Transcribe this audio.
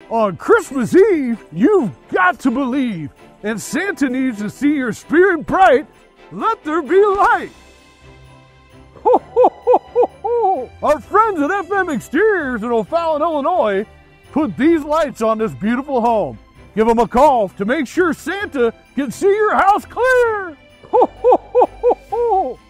On Christmas Eve, you've got to believe, and Santa needs to see your spirit bright. Let there be light. Ho, ho, ho, ho, ho. Our friends at FM Exteriors in O'Fallon, Illinois, put these lights on this beautiful home. Give them a call to make sure Santa can see your house clear. Ho, ho, ho, ho, ho.